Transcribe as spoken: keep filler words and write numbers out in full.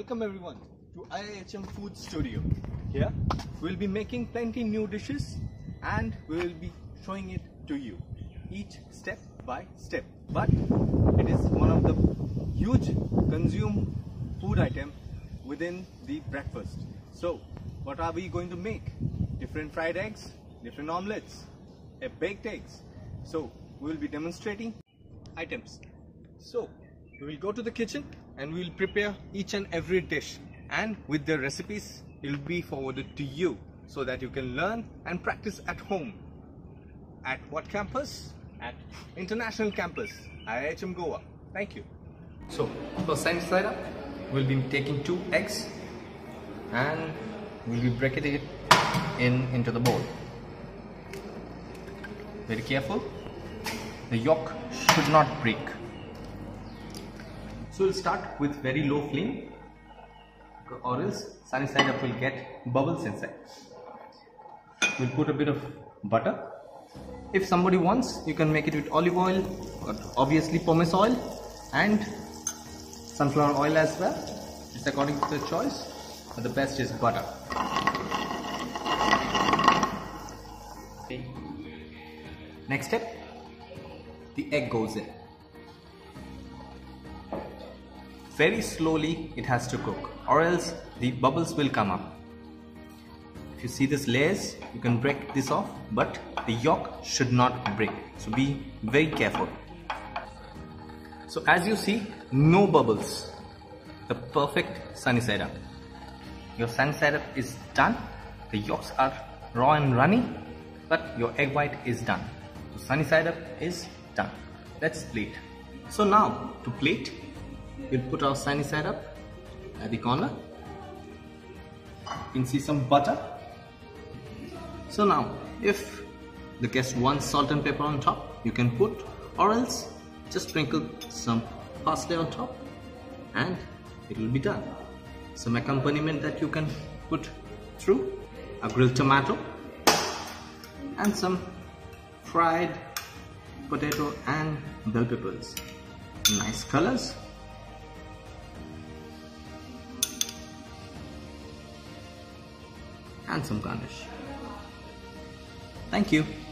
Welcome everyone to I I H M Food Studio. Here we'll be making plenty new dishes and we will be showing it to you each step by step. But it is one of the huge consumed food item within the breakfast. So what are we going to make? Different fried eggs, different omelets, a baked eggs. So we will be demonstrating items. So we will go to the kitchen and we will prepare each and every dish, and with the recipes it will be forwarded to you so that you can learn and practice at home. At what campus? At International Campus, I I H M Goa. Thank you. So for sunny side up, we'll be taking two eggs and we'll be breaking it in into the bowl. Very careful. The yolk should not break. So we'll start with very low flame, or else sunny side up will get bubbles inside. We'll put a bit of butter. If somebody wants, you can make it with olive oil, or obviously pomace oil, and sunflower oil as well. It's according to the choice, but the best is butter. Okay. Next step, the egg goes in. Very slowly it has to cook, or else the bubbles will come up. If you see this layers, you can break this off, but the yolk should not break, so be very careful. So as you see, no bubbles, the perfect sunny side up. Your sunny side up is done. The yolks are raw and runny, but your egg white is done. So sunny side up is done. Let's plate. So now to plate, we'll put our sunny side up at the corner. You can see some butter. So now, if the guest wants salt and pepper on top, you can put, or else just sprinkle some parsley on top and it will be done. Some accompaniment that you can put through, a grilled tomato and some fried potato and bell peppers. Nice colors. And some garnish. Thank you.